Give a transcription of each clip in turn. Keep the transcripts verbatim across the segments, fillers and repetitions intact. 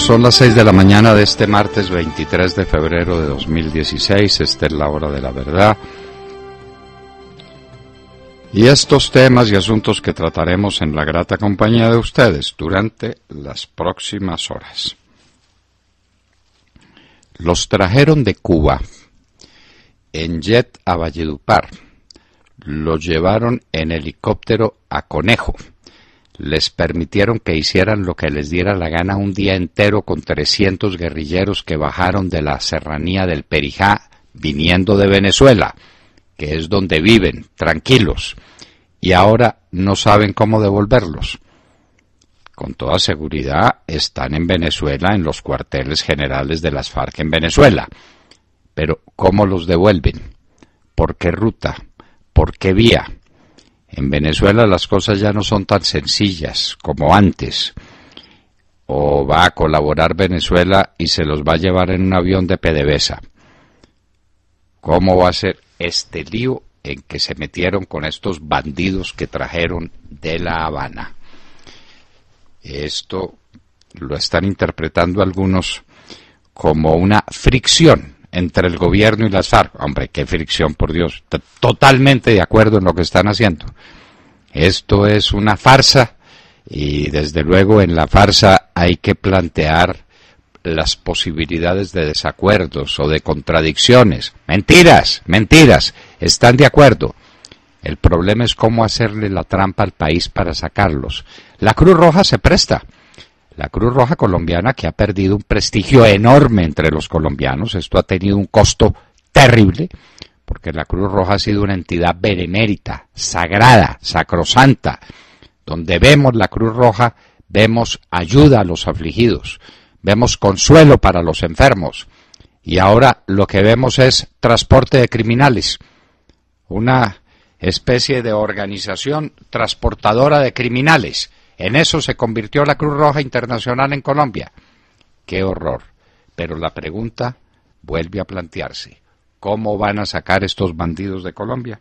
Son las seis de la mañana de este martes veintitrés de febrero de dos mil dieciséis. Esta es la hora de la verdad. Y estos temas y asuntos que trataremos en la grata compañía de ustedes durante las próximas horas. Los trajeron de Cuba en jet a Valledupar. Los llevaron en helicóptero a Conejo. Les permitieron que hicieran lo que les diera la gana un día entero con trescientos guerrilleros que bajaron de la serranía del Perijá viniendo de Venezuela, que es donde viven, tranquilos, y ahora no saben cómo devolverlos. Con toda seguridad están en Venezuela, en los cuarteles generales de las FARC en Venezuela. Pero ¿cómo los devuelven? ¿Por qué ruta? ¿Por qué vía? En Venezuela las cosas ya no son tan sencillas como antes. O va a colaborar Venezuela y se los va a llevar en un avión de PDVSA. ¿Cómo va a ser este lío en que se metieron con estos bandidos que trajeron de La Habana? Esto lo están interpretando algunos como una fricción entre el gobierno y las FARC. Hombre, qué fricción, por Dios. Totalmente de acuerdo en lo que están haciendo. Esto es una farsa y desde luego en la farsa hay que plantear las posibilidades de desacuerdos o de contradicciones. Mentiras, mentiras. Están de acuerdo. El problema es cómo hacerle la trampa al país para sacarlos. La Cruz Roja se presta. La Cruz Roja colombiana, que ha perdido un prestigio enorme entre los colombianos, esto ha tenido un costo terrible, porque la Cruz Roja ha sido una entidad benemérita, sagrada, sacrosanta. Donde vemos la Cruz Roja, vemos ayuda a los afligidos, vemos consuelo para los enfermos, y ahora lo que vemos es transporte de criminales, una especie de organización transportadora de criminales. En eso se convirtió la Cruz Roja Internacional en Colombia. ¡Qué horror! Pero la pregunta vuelve a plantearse. ¿Cómo van a sacar estos bandidos de Colombia?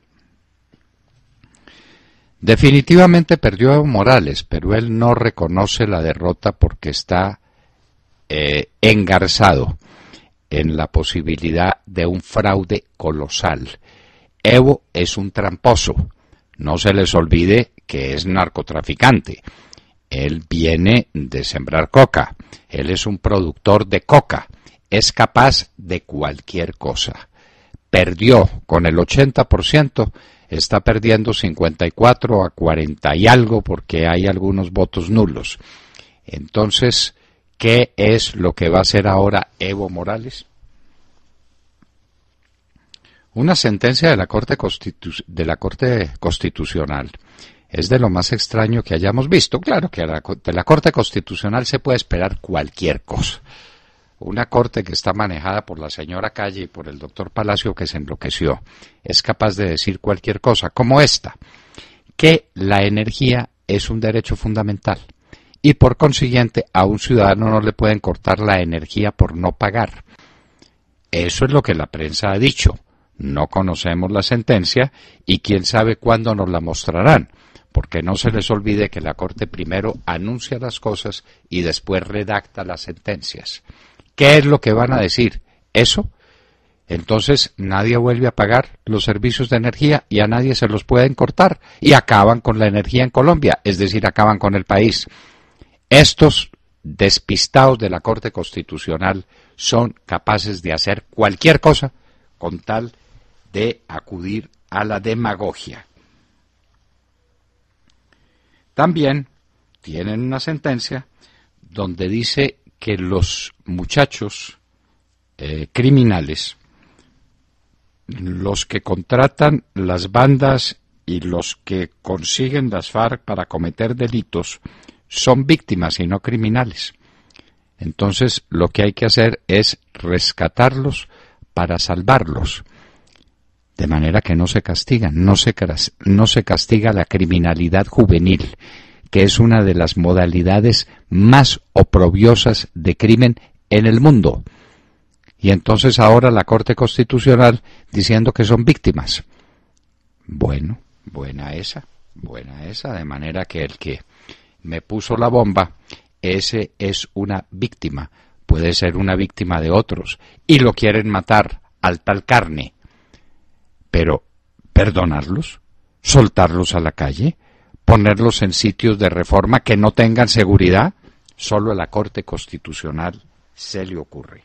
Definitivamente perdió Evo Morales, pero él no reconoce la derrota porque está eh, engarzado en la posibilidad de un fraude colosal. Evo es un tramposo. No se les olvide que es narcotraficante. Él viene de sembrar coca. Él es un productor de coca. Es capaz de cualquier cosa. Perdió con el ochenta por ciento, está perdiendo cincuenta y cuatro a cuarenta y algo porque hay algunos votos nulos. Entonces, ¿qué es lo que va a hacer ahora Evo Morales? Una sentencia de la Corte Constitu- de la Corte Constitucional es de lo más extraño que hayamos visto. Claro que a la, de la Corte Constitucional se puede esperar cualquier cosa. Una corte que está manejada por la señora Calle y por el doctor Palacio, que se enloqueció, es capaz de decir cualquier cosa, como esta, que la energía es un derecho fundamental y por consiguiente a un ciudadano no le pueden cortar la energía por no pagar. Eso es lo que la prensa ha dicho. No conocemos la sentencia y quién sabe cuándo nos la mostrarán, porque no se les olvide que la Corte primero anuncia las cosas y después redacta las sentencias. ¿Qué es lo que van a decir? ¿Eso? Entonces nadie vuelve a pagar los servicios de energía y a nadie se los pueden cortar y acaban con la energía en Colombia, es decir, acaban con el país. Estos despistados de la Corte Constitucional son capaces de hacer cualquier cosa con tal de acudir a la demagogia. También tienen una sentencia donde dice que los muchachos eh, criminales, los que contratan las bandas y los que consiguen las FARC para cometer delitos, son víctimas y no criminales. Entonces lo que hay que hacer es rescatarlos para salvarlos, de manera que no se castigan, no se, no se castiga la criminalidad juvenil, que es una de las modalidades más oprobiosas de crimen en el mundo. Y entonces ahora la Corte Constitucional diciendo que son víctimas. Bueno, buena esa, buena esa, de manera que el que me puso la bomba ese es una víctima, puede ser una víctima de otros, y lo quieren matar al tal carne. Pero, ¿perdonarlos? ¿Soltarlos a la calle? ¿Ponerlos en sitios de reforma que no tengan seguridad? Solo a la Corte Constitucional se le ocurre.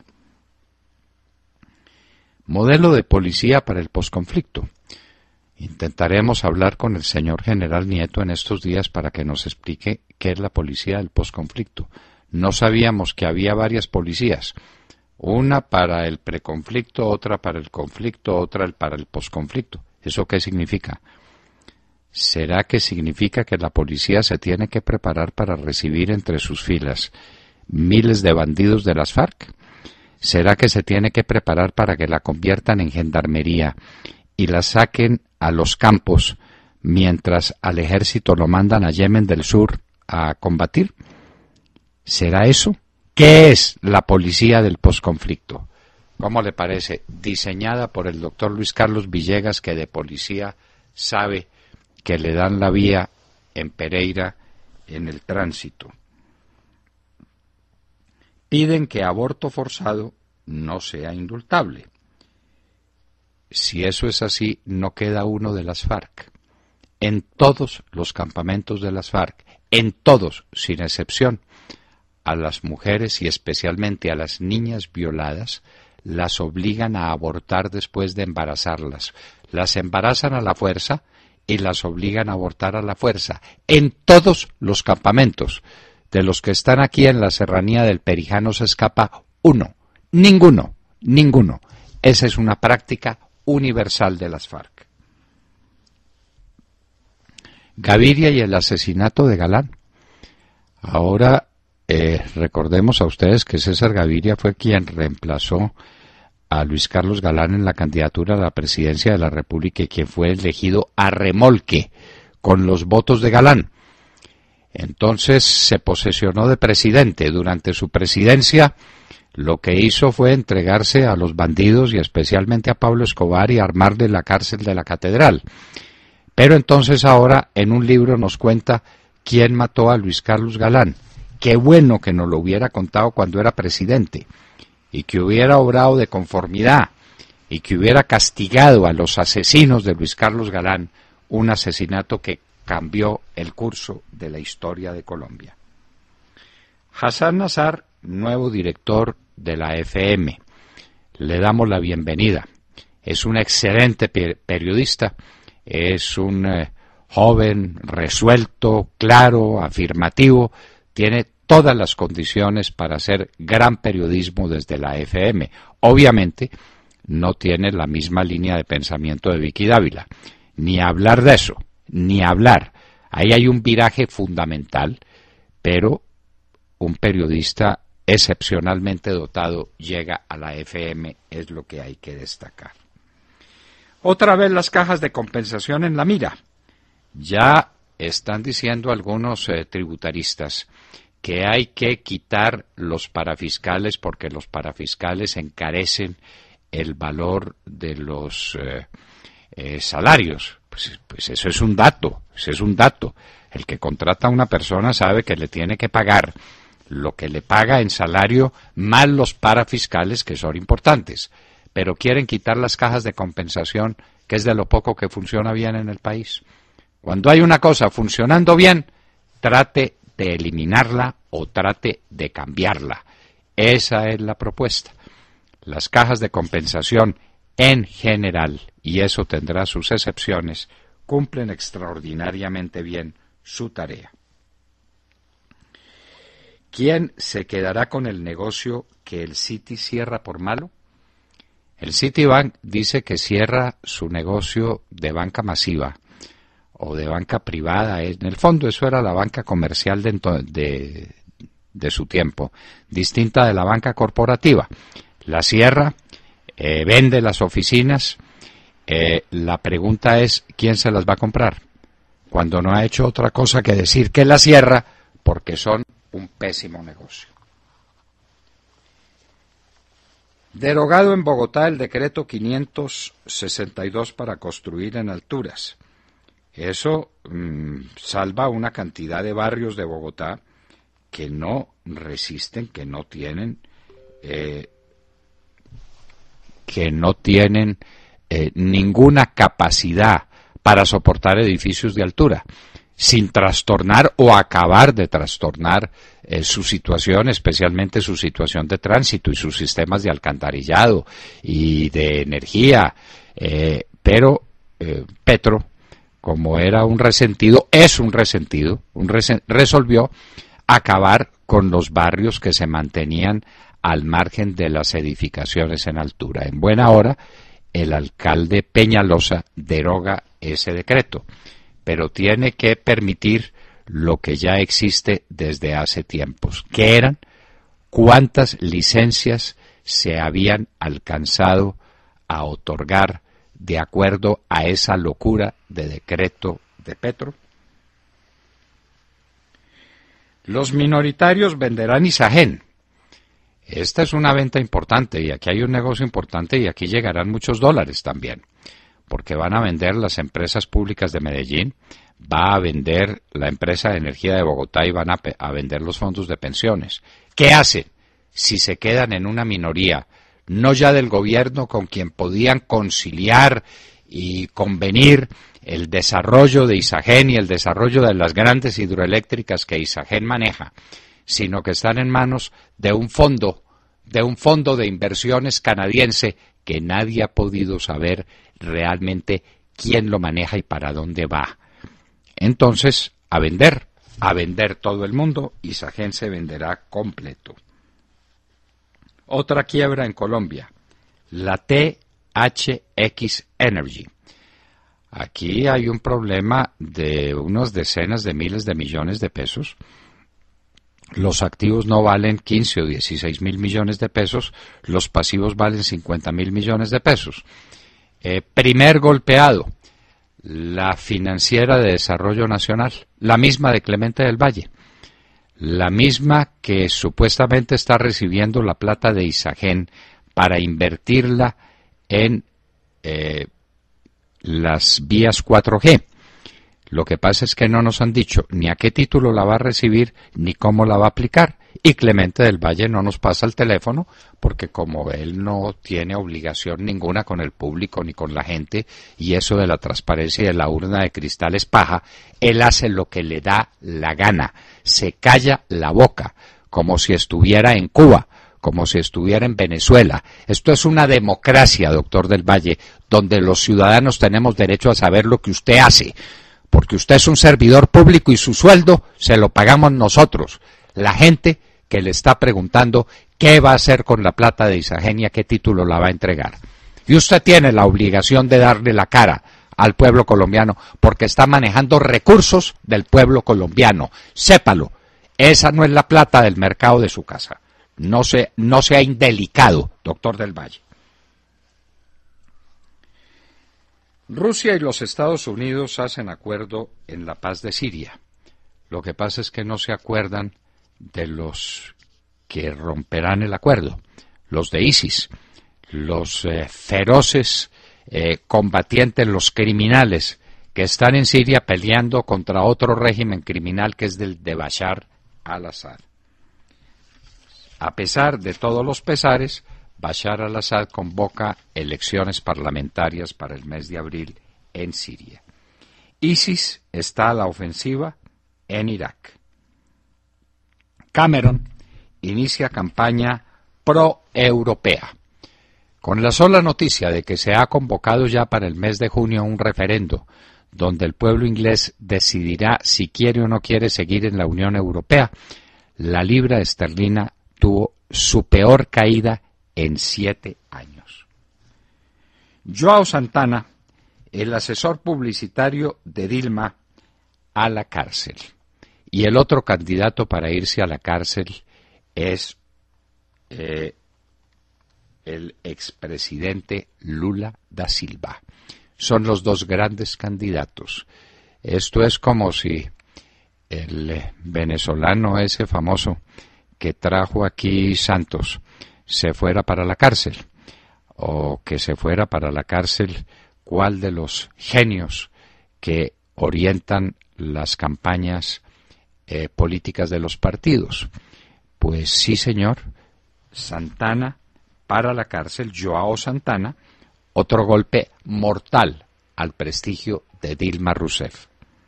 Modelo de policía para el posconflicto. Intentaremos hablar con el señor general Nieto en estos días para que nos explique qué es la policía del posconflicto. No sabíamos que había varias policías, una para el preconflicto, otra para el conflicto, otra para el posconflicto. ¿Eso qué significa? ¿Será que significa que la policía se tiene que preparar para recibir entre sus filas miles de bandidos de las FARC? ¿Será que se tiene que preparar para que la conviertan en gendarmería y la saquen a los campos mientras al ejército lo mandan a Yemen del Sur a combatir? ¿Será eso? ¿Qué es la policía del posconflicto? ¿Cómo le parece? Diseñada por el doctor Luis Carlos Villegas, que de policía sabe, que le dan la vía en Pereira en el tránsito. Piden que aborto forzado no sea indultable. Si eso es así, no queda uno de las FARC. En todos los campamentos de las FARC, en todos, sin excepción, a las mujeres y especialmente a las niñas violadas, las obligan a abortar después de embarazarlas. Las embarazan a la fuerza y las obligan a abortar a la fuerza. En todos los campamentos. De los que están aquí en la serranía del Perijano se escapa uno. Ninguno, ninguno. Esa es una práctica universal de las FARC. Gaviria y el asesinato de Galán. Ahora eh, recordemos a ustedes que César Gaviria fue quien reemplazó a Luis Carlos Galán en la candidatura a la presidencia de la República y quien fue elegido a remolque con los votos de Galán. Entonces se posesionó de presidente. Durante su presidencia lo que hizo fue entregarse a los bandidos y especialmente a Pablo Escobar y armarle la cárcel de la Catedral. Pero entonces ahora en un libro nos cuenta quién mató a Luis Carlos Galán. Qué bueno que nos lo hubiera contado cuando era presidente y que hubiera obrado de conformidad y que hubiera castigado a los asesinos de Luis Carlos Galán, un asesinato que cambió el curso de la historia de Colombia. Hassan Nazar, nuevo director de la F M. Le damos la bienvenida. Es un excelente periodista, es un eh, joven resuelto, claro, afirmativo, tiene todas las condiciones para hacer gran periodismo desde la F M. Obviamente no tiene la misma línea de pensamiento de Vicky Dávila, ni hablar de eso, ni hablar. Ahí hay un viraje fundamental, pero un periodista excepcionalmente dotado llega a la F M, es lo que hay que destacar. Otra vez las cajas de compensación en la mira. Ya están diciendo algunos eh, tributaristas que hay que quitar los parafiscales porque los parafiscales encarecen el valor de los eh, eh, salarios. Pues, pues eso es un dato, eso es un dato. El que contrata a una persona sabe que le tiene que pagar lo que le paga en salario más los parafiscales, que son importantes. Pero quieren quitar las cajas de compensación, que es de lo poco que funciona bien en el país. Cuando hay una cosa funcionando bien, trate de eliminarla o trate de cambiarla. Esa es la propuesta. Las cajas de compensación en general, y eso tendrá sus excepciones, cumplen extraordinariamente bien su tarea. ¿Quién se quedará con el negocio que el Citi cierra por malo? El Citibank dice que cierra su negocio de banca masiva o de banca privada. En el fondo eso era la banca comercial de, de, de su tiempo, distinta de la banca corporativa. La cierra, eh, vende las oficinas. Eh, la pregunta es, ¿quién se las va a comprar? Cuando no ha hecho otra cosa que decir que la cierra porque son un pésimo negocio. Derogado en Bogotá el decreto quinientos sesenta y dos para construir en alturas. Eso mmm, salva una cantidad de barrios de Bogotá que no resisten, que no tienen, eh, que no tienen eh, ninguna capacidad para soportar edificios de altura, sin trastornar o acabar de trastornar eh, su situación, especialmente su situación de tránsito y sus sistemas de alcantarillado y de energía. Eh, pero eh, Petro, como era un resentido, es un resentido, un resen- resolvió acabar con los barrios que se mantenían al margen de las edificaciones en altura. En buena hora, el alcalde Peñalosa deroga ese decreto, pero tiene que permitir lo que ya existe desde hace tiempos, que eran cuántas licencias se habían alcanzado a otorgar de acuerdo a esa locura de decreto de Petro. Los minoritarios venderán Isagen. Esta es una venta importante y aquí hay un negocio importante y aquí llegarán muchos dólares también, porque van a vender las empresas públicas de Medellín, va a vender la empresa de energía de Bogotá y van a, a vender los fondos de pensiones. ¿Qué hacen si se quedan en una minoría, no ya del gobierno con quien podían conciliar y convenir el desarrollo de Isagen y el desarrollo de las grandes hidroeléctricas que Isagen maneja, sino que están en manos de un fondo, de un fondo de inversiones canadiense que nadie ha podido saber realmente quién lo maneja y para dónde va? Entonces, a vender, a vender todo el mundo, Isagen se venderá completo. Otra quiebra en Colombia, la T H X Energy. Aquí hay un problema de unas decenas de miles de millones de pesos. Los activos no valen quince o dieciséis mil millones de pesos, los pasivos valen cincuenta mil millones de pesos. Eh, primer golpeado, la Financiera de Desarrollo Nacional, la misma de Clemente del Valle, la misma que supuestamente está recibiendo la plata de Isagen para invertirla en eh, las vías cuatro G. Lo que pasa es que no nos han dicho ni a qué título la va a recibir ni cómo la va a aplicar. Y Clemente del Valle no nos pasa el teléfono porque como él no tiene obligación ninguna con el público ni con la gente y eso de la transparencia y de la urna de cristal es paja, él hace lo que le da la gana, se calla la boca como si estuviera en Cuba, como si estuviera en Venezuela. Esto es una democracia, doctor del Valle, donde los ciudadanos tenemos derecho a saber lo que usted hace, porque usted es un servidor público y su sueldo se lo pagamos nosotros, la gente que le está preguntando qué va a hacer con la plata de Isagen y a qué título la va a entregar. Y usted tiene la obligación de darle la cara al pueblo colombiano porque está manejando recursos del pueblo colombiano. Sépalo, esa no es la plata del mercado de su casa. No, se, no sea indelicado, doctor del Valle. Rusia y los Estados Unidos hacen acuerdo en la paz de Siria. Lo que pasa es que no se acuerdan de los que romperán el acuerdo, los de ISIS, los eh, feroces eh, combatientes, los criminales que están en Siria peleando contra otro régimen criminal que es del de Bashar al-Assad. A pesar de todos los pesares, Bashar al-Assad convoca elecciones parlamentarias para el mes de abril en Siria. ISIS está a la ofensiva en Irak. Cameron inicia campaña pro-europea. Con la sola noticia de que se ha convocado ya para el mes de junio un referendo donde el pueblo inglés decidirá si quiere o no quiere seguir en la Unión Europea, la libra esterlina tuvo su peor caída en siete años. Joao Santana, el asesor publicitario de Dilma, a la cárcel. Y el otro candidato para irse a la cárcel es eh, el expresidente Lula da Silva. Son los dos grandes candidatos. Esto es como si el venezolano ese famoso que trajo aquí Santos se fuera para la cárcel, o que se fuera para la cárcel cuál de los genios que orientan las campañas eh, políticas de los partidos. Pues sí, señor, Santana para la cárcel, Joao Santana, otro golpe mortal al prestigio de Dilma Rousseff.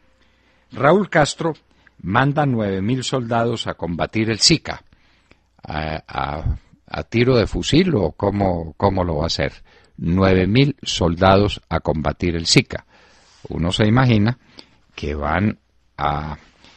Raúl Castro manda nueve mil soldados a combatir el Zika, a, a, a tiro de fusil, o cómo, cómo lo va a hacer. nueve mil soldados a combatir el Zika. Uno se imagina que van a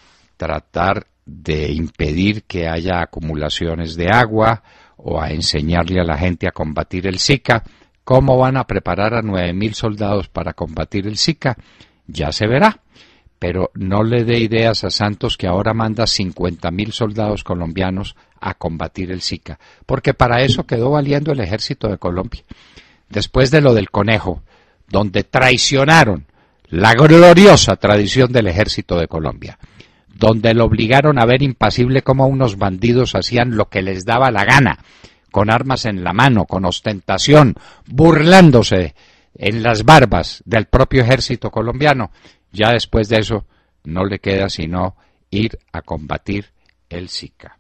tratar de impedir que haya acumulaciones de agua o a enseñarle a la gente a combatir el Zika. ¿Cómo van a preparar a nueve mil soldados para combatir el Zika? Ya se verá. Pero no le dé ideas a Santos, que ahora manda cincuenta mil soldados colombianos a combatir el Zika, porque para eso quedó valiendo el ejército de Colombia. Después de lo del conejo, donde traicionaron la gloriosa tradición del ejército de Colombia, donde lo obligaron a ver impasible cómo unos bandidos hacían lo que les daba la gana, con armas en la mano, con ostentación, burlándose en las barbas del propio ejército colombiano. Ya después de eso no le queda sino ir a combatir el Zika.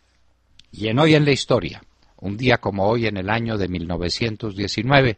Y en Hoy en la Historia, un día como hoy en el año de mil novecientos diecinueve,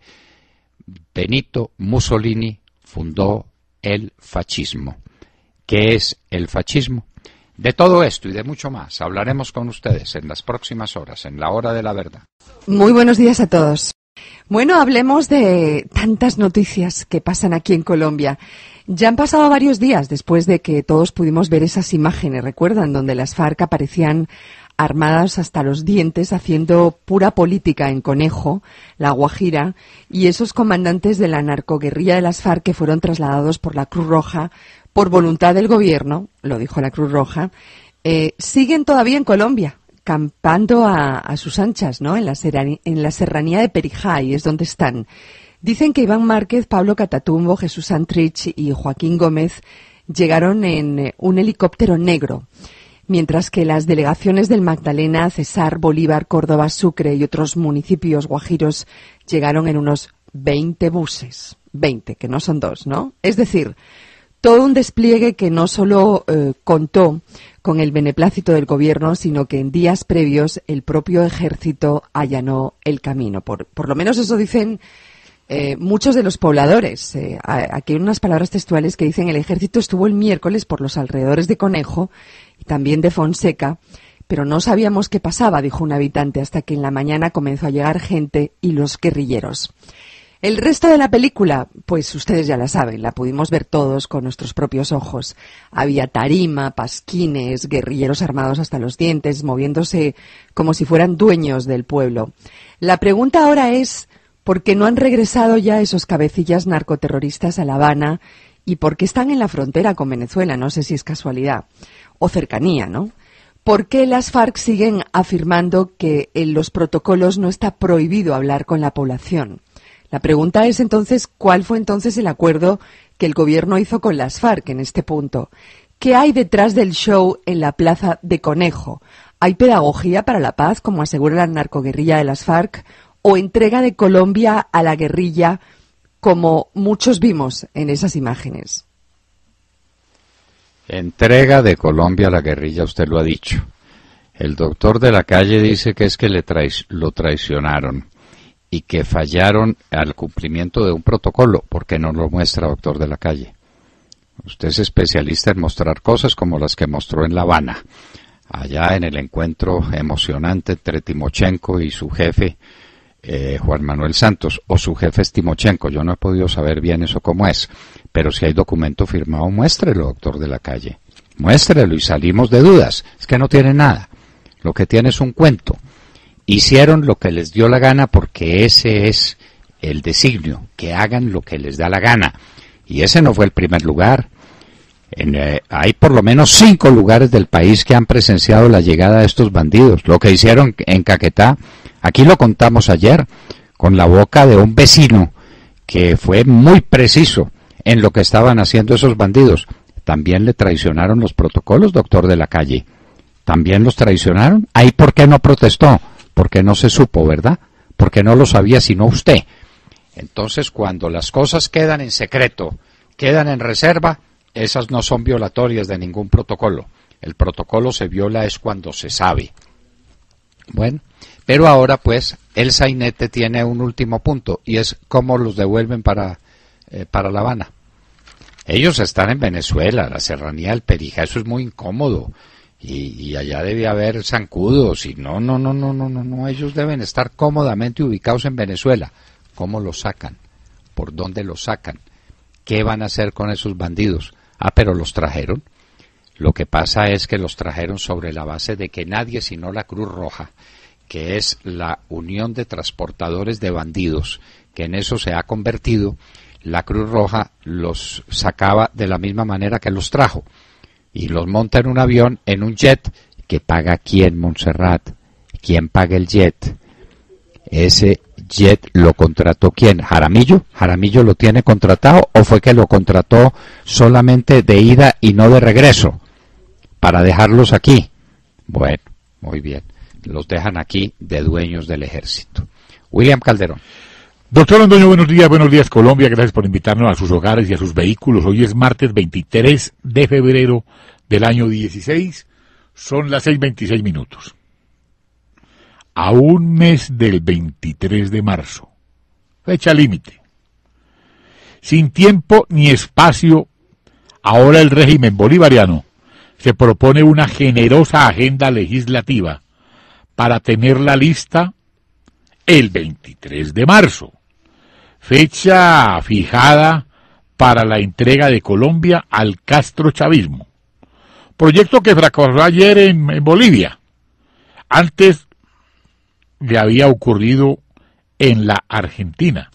Benito Mussolini fundó el fascismo. ¿Qué es el fascismo? De todo esto y de mucho más hablaremos con ustedes en las próximas horas, en la Hora de la Verdad. Muy buenos días a todos. Bueno, hablemos de tantas noticias que pasan aquí en Colombia. Ya han pasado varios días después de que todos pudimos ver esas imágenes, ¿recuerdan? Donde las FARC aparecían armadas hasta los dientes haciendo pura política en Conejo, La Guajira, y esos comandantes de la narcoguerrilla de las FARC que fueron trasladados por la Cruz Roja por voluntad del gobierno, lo dijo la Cruz Roja, eh, siguen todavía en Colombia, campando a, a sus anchas, ¿no? En la, serani, en la serranía de Perijá, y es donde están. Dicen que Iván Márquez, Pablo Catatumbo, Jesús Santrich y Joaquín Gómez llegaron en un helicóptero negro, mientras que las delegaciones del Magdalena, Cesar, Bolívar, Córdoba, Sucre y otros municipios guajiros llegaron en unos veinte buses. veinte, que no son dos, ¿no? Es decir, todo un despliegue que no solo eh, contó con el beneplácito del gobierno, sino que en días previos el propio ejército allanó el camino. Por, por lo menos eso dicen eh, muchos de los pobladores. Eh, aquí hay unas palabras textuales que dicen: el ejército estuvo el miércoles por los alrededores de Conejo y también de Fonseca, pero no sabíamos qué pasaba, dijo un habitante, hasta que en la mañana comenzó a llegar gente y los guerrilleros. El resto de la película, pues ustedes ya la saben, la pudimos ver todos con nuestros propios ojos. Había tarima, pasquines, guerrilleros armados hasta los dientes, moviéndose como si fueran dueños del pueblo. La pregunta ahora es: ¿por qué no han regresado ya esos cabecillas narcoterroristas a La Habana? ¿Y por qué están en la frontera con Venezuela? No sé si es casualidad o cercanía, ¿no? ¿Por qué las FARC siguen afirmando que en los protocolos no está prohibido hablar con la población? La pregunta es entonces, ¿cuál fue entonces el acuerdo que el gobierno hizo con las FARC en este punto? ¿Qué hay detrás del show en la plaza de Conejo? ¿Hay pedagogía para la paz, como asegura la narcoguerrilla de las FARC, o entrega de Colombia a la guerrilla, como muchos vimos en esas imágenes? Entrega de Colombia a la guerrilla, usted lo ha dicho. El doctor de la calle dice que es que le trai- lo traicionaron y que fallaron al cumplimiento de un protocolo. ¿Por qué no lo muestra, doctor de la calle? Usted es especialista en mostrar cosas como las que mostró en La Habana, allá en el encuentro emocionante entre Timochenko y su jefe, eh, Juan Manuel Santos, o su jefe es Timochenko. Yo no he podido saber bien eso cómo es, pero si hay documento firmado, muéstrelo, doctor de la calle. Muéstrelo y salimos de dudas. Es que no tiene nada. Lo que tiene es un cuento. Hicieron lo que les dio la gana porque ese es el designio, que hagan lo que les da la gana. Y ese no fue el primer lugar. En, eh, hay por lo menos cinco lugares del país que han presenciado la llegada de estos bandidos. Lo que hicieron en Caquetá, aquí lo contamos ayer, con la boca de un vecino que fue muy preciso en lo que estaban haciendo esos bandidos. También le traicionaron los protocolos, doctor de la calle. También los traicionaron. ¿Ahí por qué no protestó? Porque no se supo, ¿verdad? Porque no lo sabía sino usted. Entonces, cuando las cosas quedan en secreto, quedan en reserva, esas no son violatorias de ningún protocolo. El protocolo se viola es cuando se sabe. Bueno, pero ahora pues el sainete tiene un último punto y es cómo los devuelven para, eh, para La Habana. Ellos están en Venezuela, la serranía del Perijá, eso es muy incómodo. Y, y allá debe haber zancudos y no, no, no, no, no, no, no, ellos deben estar cómodamente ubicados en Venezuela. ¿Cómo los sacan? ¿Por dónde los sacan? ¿Qué van a hacer con esos bandidos? Ah, pero los trajeron. Lo que pasa es que los trajeron sobre la base de que nadie sino la Cruz Roja, que es la unión de transportadores de bandidos, que en eso se ha convertido, la Cruz Roja los sacaba de la misma manera que los trajo. Y los monta en un avión, en un jet, que paga quién, Montserrat, quién paga el jet. Ese jet lo contrató quién, Jaramillo, Jaramillo lo tiene contratado o fue que lo contrató solamente de ida y no de regreso, para dejarlos aquí. Bueno, muy bien, los dejan aquí de dueños del ejército. William Calderón. Doctor Londoño, buenos días, buenos días Colombia, gracias por invitarnos a sus hogares y a sus vehículos. Hoy es martes veintitrés de febrero del año dieciséis, son las seis veintiséis minutos. A un mes del veintitrés de marzo, fecha límite. Sin tiempo ni espacio, ahora el régimen bolivariano se propone una generosa agenda legislativa para tenerla lista el veintitrés de marzo, fecha fijada para la entrega de Colombia al castrochavismo, proyecto que fracasó ayer en, en Bolivia. Antes le había ocurrido en la Argentina,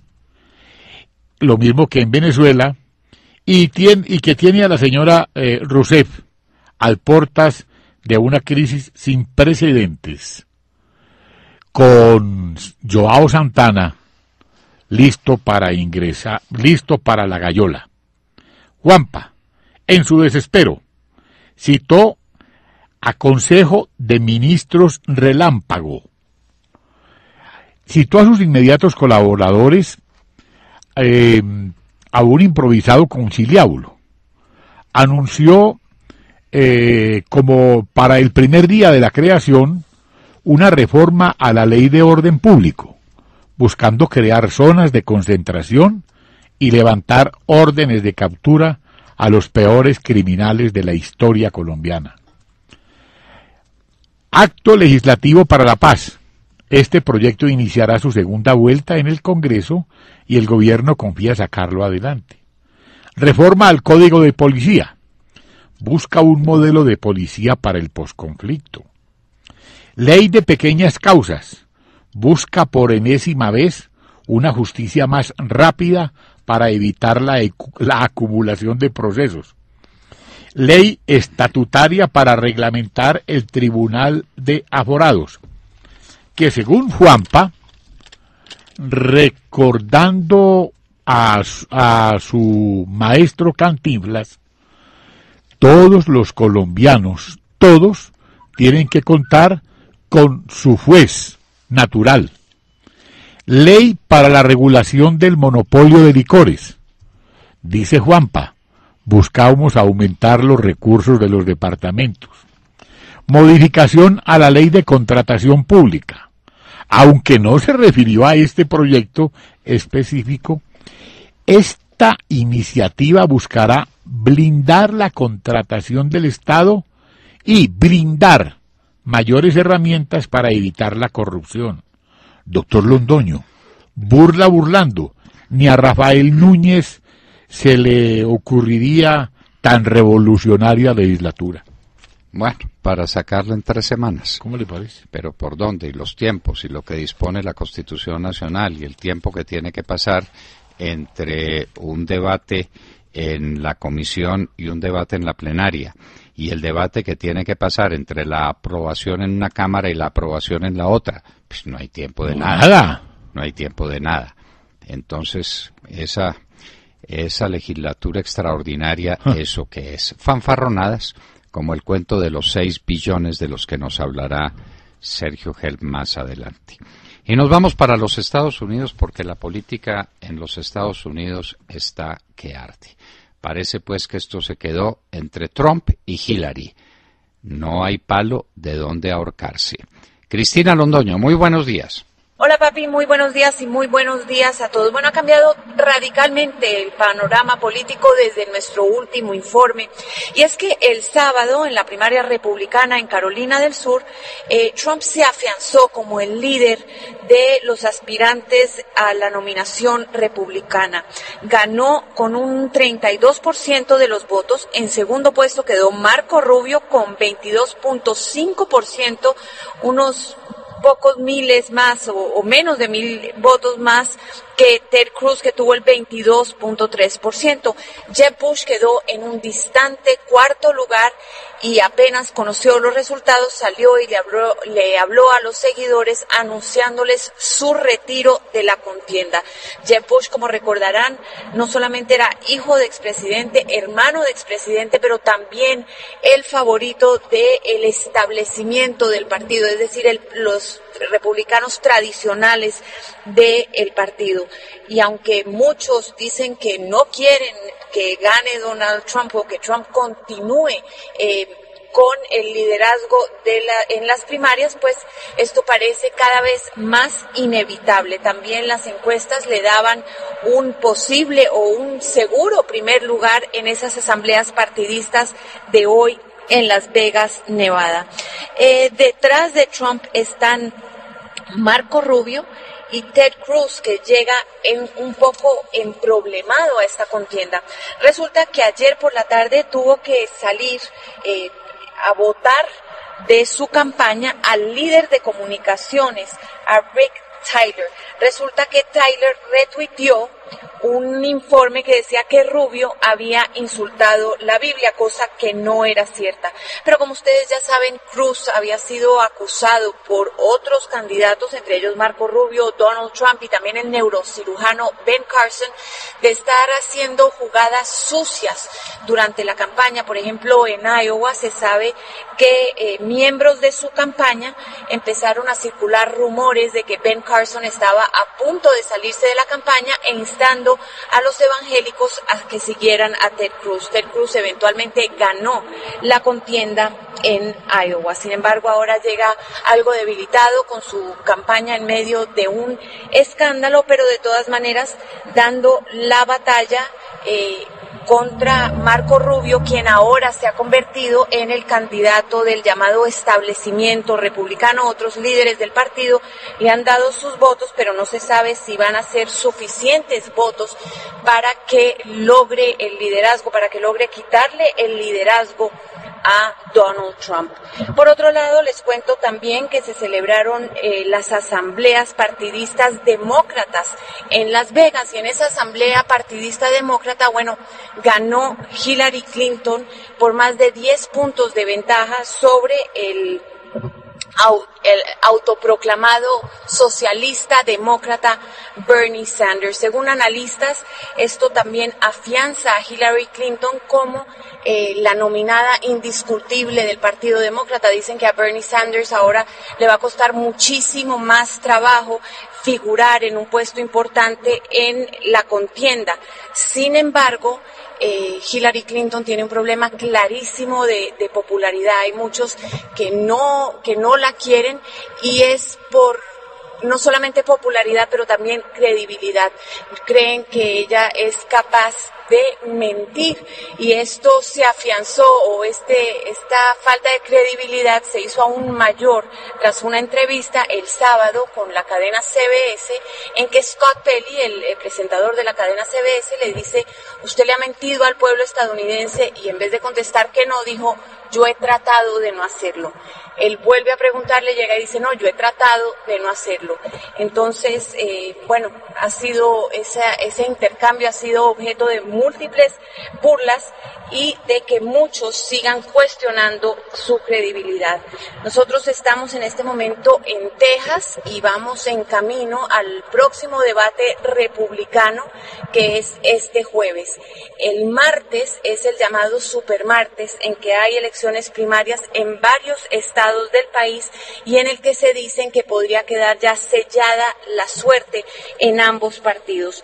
lo mismo que en Venezuela, y, tiene, y que tiene a la señora eh, Rousseff al portas de una crisis sin precedentes, con Joao Santana listo para ingresar, listo para la gallola. Juanpa, en su desespero, citó a Consejo de Ministros Relámpago. Citó a sus inmediatos colaboradores eh, a un improvisado conciliábulo. Anunció eh, como para el primer día de la creación una reforma a la ley de orden público, buscando crear zonas de concentración y levantar órdenes de captura a los peores criminales de la historia colombiana. Acto legislativo para la paz. Este proyecto iniciará su segunda vuelta en el Congreso y el gobierno confía sacarlo adelante. Reforma al Código de Policía. Busca un modelo de policía para el posconflicto. Ley de pequeñas causas. Busca por enésima vez una justicia más rápida para evitar la, la acumulación de procesos. Ley estatutaria para reglamentar el Tribunal de Aforados, que según Juanpa, recordando a, a su maestro Cantinflas, todos los colombianos, todos, tienen que contar con su juez natural. Ley para la regulación del monopolio de licores. Dice Juanpa, buscamos aumentar los recursos de los departamentos. Modificación a la ley de contratación pública. Aunque no se refirió a este proyecto específico, esta iniciativa buscará blindar la contratación del Estado y brindar mayores herramientas para evitar la corrupción. Doctor Londoño, burla burlando, ni a Rafael Núñez se le ocurriría tan revolucionaria legislatura. Bueno, para sacarlo en tres semanas. ¿Cómo le parece? Pero ¿por dónde? Y los tiempos, y lo que dispone la Constitución Nacional, y el tiempo que tiene que pasar entre un debate en la comisión y un debate en la plenaria, y el debate que tiene que pasar entre la aprobación en una cámara y la aprobación en la otra, pues no hay tiempo de nada. Nada. No hay tiempo de nada. Entonces, esa, esa legislatura extraordinaria, ah. ¿eso qué es? Fanfarronadas, como el cuento de los seis billones de los que nos hablará Sergio Gel más adelante. Y nos vamos para los Estados Unidos porque la política en los Estados Unidos está que arde. Parece pues que esto se quedó entre Trump y Hillary. no hay palo de donde ahorcarse. Cristina Londoño, muy buenos días. Hola papi, muy buenos días y muy buenos días a todos. Bueno, ha cambiado radicalmente el panorama político desde nuestro último informe. Y es que el sábado, en la primaria republicana en Carolina del Sur, eh, Trump se afianzó como el líder de los aspirantes a la nominación republicana. Ganó con un treinta y dos por ciento de los votos. En segundo puesto quedó Marco Rubio con veintidós punto cinco por ciento, unos pocos miles más o, o menos de mil votos más que Ted Cruz, que tuvo el veintidós punto tres por ciento. Jeb Bush quedó en un distante cuarto lugar y apenas conoció los resultados salió y le habló, le habló a los seguidores anunciándoles su retiro de la contienda. Jeb Bush, como recordarán, no solamente era hijo de expresidente, hermano de expresidente, pero también el favorito del establecimiento del partido, es decir, el, los republicanos tradicionales del partido. Y aunque muchos dicen que no quieren que gane Donald Trump o que Trump continúe eh, con el liderazgo de la, en las primarias, pues esto parece cada vez más inevitable. También las encuestas le daban un posible o un seguro primer lugar en esas asambleas partidistas de hoy en Las Vegas, Nevada. Eh, detrás de Trump están Marco Rubio y Ted Cruz, que llega en, un poco emproblemado a esta contienda. Resulta que ayer por la tarde tuvo que salir eh, a votar de su campaña al líder de comunicaciones, a Rick Tyler. Resulta que Tyler retuiteó un informe que decía que Rubio había insultado la Biblia, cosa que no era cierta. Pero como ustedes ya saben, Cruz había sido acusado por otros candidatos, entre ellos Marco Rubio, Donald Trump y también el neurocirujano Ben Carson, de estar haciendo jugadas sucias durante la campaña. Por ejemplo, en Iowa se sabe que eh, miembros de su campaña empezaron a circular rumores de que Ben Carson estaba a punto de salirse de la campaña e instando a los evangélicos a que siguieran a Ted Cruz. Ted Cruz eventualmente ganó la contienda en Iowa. Sin embargo, ahora llega algo debilitado con su campaña en medio de un escándalo, pero de todas maneras dando la batalla eh, contra Marco Rubio, quien ahora se ha convertido en el candidato del llamado establecimiento republicano. Otros líderes del partido le han dado sus votos, pero no se sabe si van a ser suficientes votos para que logre el liderazgo, para que logre quitarle el liderazgo a Donald Trump. Por otro lado, les cuento también que se celebraron eh, las asambleas partidistas demócratas en Las Vegas, y en esa asamblea partidista demócrata, bueno, ganó Hillary Clinton por más de diez puntos de ventaja sobre el el autoproclamado socialista demócrata Bernie Sanders. Según analistas, esto también afianza a Hillary Clinton como eh, la nominada indiscutible del Partido Demócrata. Dicen que a Bernie Sanders ahora le va a costar muchísimo más trabajo figurar en un puesto importante en la contienda. Sin embargo, Eh, Hillary Clinton tiene un problema clarísimo de, de popularidad. Hay muchos que no, que no la quieren, y es por no solamente popularidad, pero también credibilidad. Creen que ella es capaz de mentir, y esto se afianzó, o este esta falta de credibilidad se hizo aún mayor tras una entrevista el sábado con la cadena C B S, en que Scott Pelley, el, el presentador de la cadena C B S, le dice: usted le ha mentido al pueblo estadounidense, y en vez de contestar que no, dijo: yo he tratado de no hacerlo. Él vuelve a preguntarle, llega y dice: no, yo he tratado de no hacerlo. Entonces, eh, bueno, ha sido esa, ese intercambio ha sido objeto de múltiples burlas y de que muchos sigan cuestionando su credibilidad. Nosotros estamos en este momento en Texas y vamos en camino al próximo debate republicano, que es este jueves. El martes es el llamado supermartes, en que hay elecciones primarias en varios estados del país y en el que se dicen que podría quedar ya sellada la suerte en ambos partidos.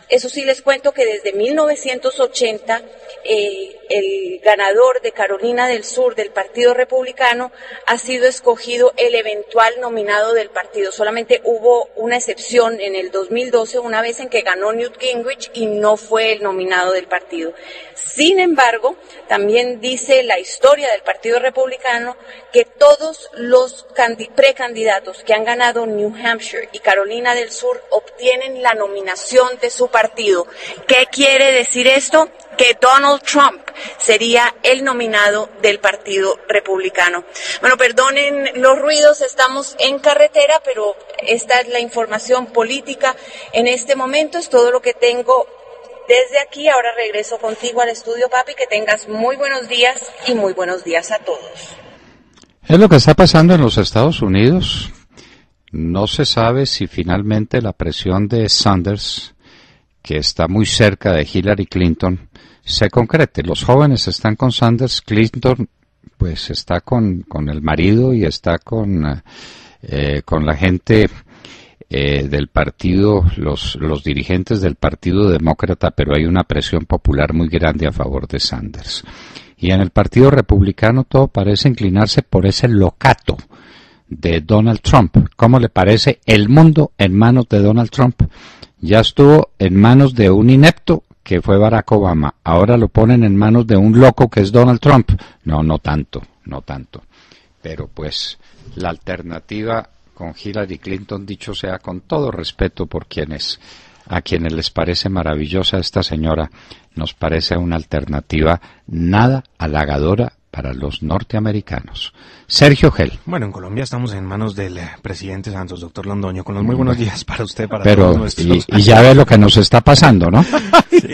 Eso sí les cuento que desde mil novecientos ochenta eh, el ganador de Carolina del Sur del Partido Republicano ha sido escogido el eventual nominado del partido. Solamente hubo una excepción en el dos mil doce, una vez en que ganó Newt Gingrich y no fue el nominado del partido. Sin embargo, también dice la historia del Partido Republicano que todos los precandidatos que han ganado New Hampshire y Carolina del Sur obtienen la nominación de su partido. ¿Qué quiere decir esto? Que Donald Trump sería el nominado del Partido Republicano. Bueno, perdonen los ruidos, estamos en carretera, pero esta es la información política en este momento, es todo lo que tengo desde aquí. Ahora regreso contigo al estudio, papi, que tengas muy buenos días y muy buenos días a todos. Es lo que está pasando en los Estados Unidos. No se sabe si finalmente la presión de Sanders, que está muy cerca de Hillary Clinton, se concrete. Los jóvenes están con Sanders, Clinton pues está con, con el marido y está con, eh, con la gente eh, del partido, los, los dirigentes del Partido Demócrata, pero hay una presión popular muy grande a favor de Sanders. Y en el Partido Republicano todo parece inclinarse por ese locato de Donald Trump. ¿Cómo le parece el mundo en manos de Donald Trump? Ya estuvo en manos de un inepto que fue Barack Obama. Ahora lo ponen en manos de un loco que es Donald Trump. No, no tanto, no tanto. Pero pues la alternativa con Hillary Clinton, dicho sea con todo respeto por quienes, a quienes les parece maravillosa esta señora, nos parece una alternativa nada halagadora para los norteamericanos. Sergio Gel. Bueno, en Colombia estamos en manos del eh, presidente Santos, doctor Londoño, con los muy buenos días para usted, para Pero, todos nuestros... y, y ya ve lo que nos está pasando, ¿no? Sí.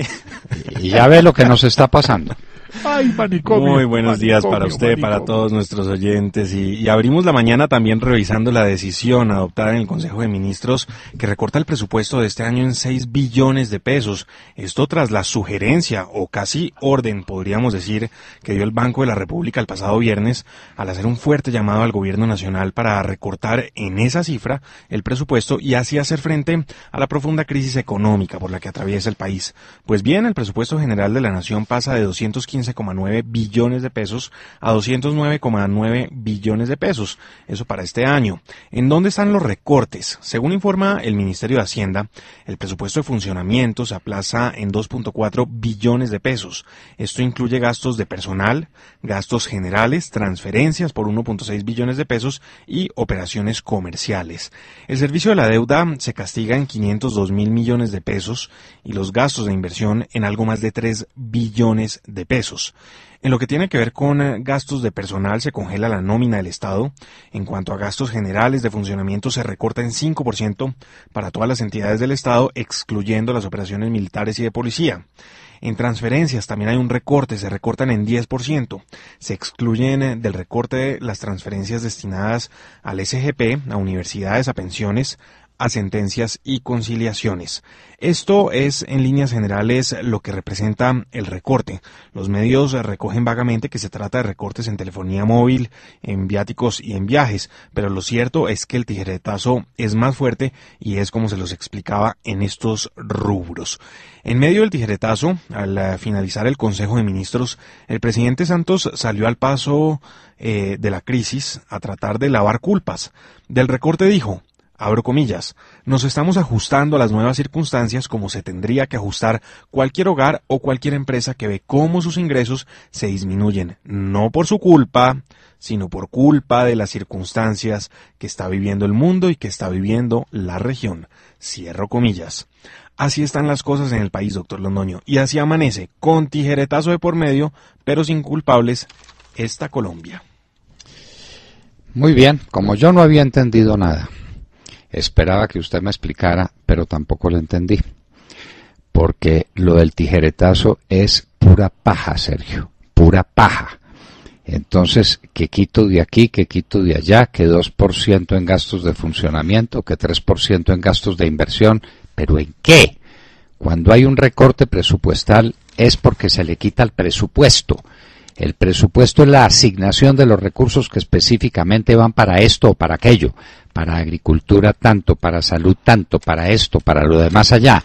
Y ya ve lo que nos está pasando. Ay, manicomio, Muy buenos manicomio, días para usted, manicomio. para todos nuestros oyentes, y, y abrimos la mañana también revisando la decisión adoptada en el Consejo de Ministros que recorta el presupuesto de este año en seis billones de pesos. Esto tras la sugerencia o casi orden, podríamos decir, que dio el Banco de la República el pasado viernes al hacer un fuerte llamado al gobierno nacional para recortar en esa cifra el presupuesto y así hacer frente a la profunda crisis económica por la que atraviesa el país. Pues bien, el presupuesto general de la nación pasa de doscientos quince coma nueve billones de pesos a doscientos nueve coma nueve billones de pesos, eso para este año. ¿En dónde están los recortes? Según informa el Ministerio de Hacienda, el presupuesto de funcionamiento se aplaza en dos punto cuatro billones de pesos. Esto incluye gastos de personal, gastos generales, transferencias por uno punto seis billones de pesos y operaciones comerciales. El servicio de la deuda se castiga en quinientos dos mil millones de pesos y los gastos de inversión en algo más de tres billones de pesos. En lo que tiene que ver con gastos de personal, se congela la nómina del Estado. En cuanto a gastos generales de funcionamiento, se recorta en cinco por ciento para todas las entidades del Estado, excluyendo las operaciones militares y de policía. En transferencias también hay un recorte, se recortan en diez por ciento. Se excluyen del recorte las transferencias destinadas al S G P, a universidades, a pensiones, a sentencias y conciliaciones. Esto es, en líneas generales, lo que representa el recorte. Los medios recogen vagamente que se trata de recortes en telefonía móvil, en viáticos y en viajes, pero lo cierto es que el tijeretazo es más fuerte y es como se los explicaba en estos rubros. En medio del tijeretazo, al finalizar el Consejo de Ministros, el presidente Santos salió al paso eh, de la crisis a tratar de lavar culpas. Del recorte dijo: abro comillas, nos estamos ajustando a las nuevas circunstancias como se tendría que ajustar cualquier hogar o cualquier empresa que ve cómo sus ingresos se disminuyen, no por su culpa, sino por culpa de las circunstancias que está viviendo el mundo y que está viviendo la región. Cierro comillas. Así están las cosas en el país, doctor Londoño, y así amanece, con tijeretazo de por medio, pero sin culpables, esta Colombia. Muy bien, como yo no había entendido nada, esperaba que usted me explicara, pero tampoco lo entendí. Porque lo del tijeretazo es pura paja, Sergio, pura paja. Entonces, que quito de aquí, que quito de allá, que dos por ciento en gastos de funcionamiento, que tres por ciento en gastos de inversión. ¿Pero en qué? Cuando hay un recorte presupuestal es porque se le quita el presupuesto. El presupuesto es la asignación de los recursos que específicamente van para esto o para aquello. Para agricultura tanto, para salud tanto, para esto, para lo demás allá.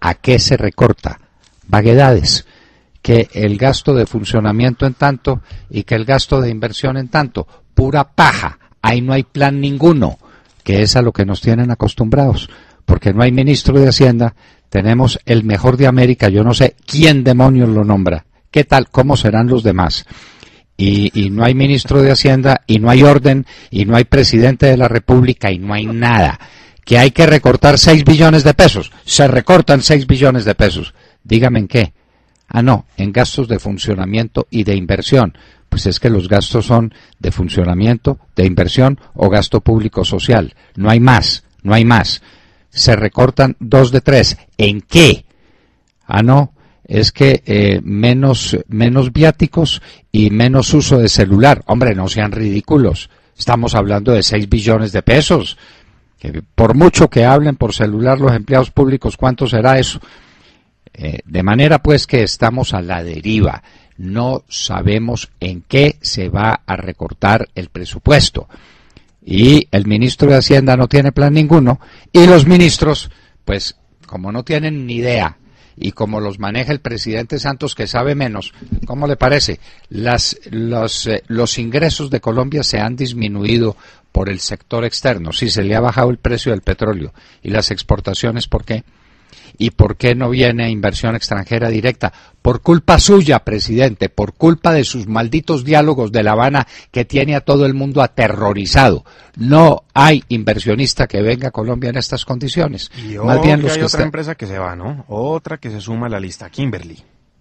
¿A qué se recorta? Vaguedades. Que el gasto de funcionamiento en tanto y que el gasto de inversión en tanto. Pura paja. Ahí no hay plan ninguno, que es a lo que nos tienen acostumbrados. Porque no hay ministro de Hacienda, tenemos el mejor de América, yo no sé quién demonios lo nombra. ¿Qué tal? ¿Cómo serán los demás? Y, y no hay ministro de Hacienda, y no hay orden, y no hay presidente de la República, y no hay nada. Que hay que recortar seis billones de pesos. Se recortan seis billones de pesos. Dígame en qué. Ah, no, en gastos de funcionamiento y de inversión. Pues es que los gastos son de funcionamiento, de inversión o gasto público social. No hay más, no hay más. Se recortan dos de tres. ¿En qué? Ah, no. Es que eh, menos, menos viáticos y menos uso de celular. Hombre, no sean ridículos. Estamos hablando de seis billones de pesos. Que por mucho que hablen por celular los empleados públicos, ¿cuánto será eso? Eh, de manera pues que estamos a la deriva. No sabemos en qué se va a recortar el presupuesto. Y el ministro de Hacienda no tiene plan ninguno. Y los ministros, pues, como no tienen ni idea, y como los maneja el presidente Santos, que sabe menos, ¿cómo le parece? Las, los, eh, los ingresos de Colombia se han disminuido por el sector externo. Sí, se le ha bajado el precio del petróleo. ¿Y las exportaciones por qué? ¿Y por qué no viene inversión extranjera directa? Por culpa suya, presidente, por culpa de sus malditos diálogos de La Habana que tiene a todo el mundo aterrorizado. No hay inversionista que venga a Colombia en estas condiciones. Y Más bien los hay que otra está... empresa que se va, ¿no? Otra que se suma a la lista, Kimberly.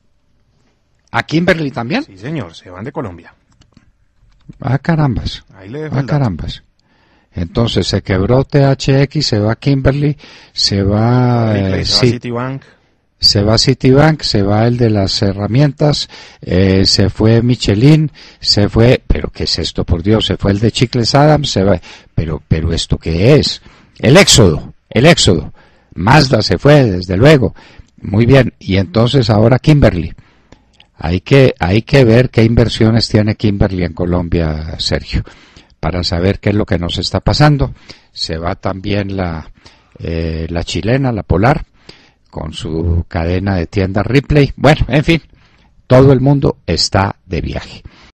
¿A Kimberly también? Sí, señor, se van de Colombia. Ah, carambas. Ahí le dejo Ah, el dato. carambas. Entonces se quebró T H X, se va Kimberly, se va, Ripley, eh, se va Cit- Citibank. se va Citibank, se va el de las herramientas, eh, se fue Michelin, se fue, pero ¿qué es esto, por Dios? Se fue el de Chicles Adams, se va, pero, pero ¿esto qué es? El éxodo, el éxodo. Mazda se fue, desde luego. Muy bien, y entonces ahora Kimberly. Hay que, hay que ver qué inversiones tiene Kimberly en Colombia, Sergio, para saber qué es lo que nos está pasando. Se va también la, eh, la chilena, la Polar, con su cadena de tiendas Ripley. Bueno, en fin, todo el mundo está de viaje.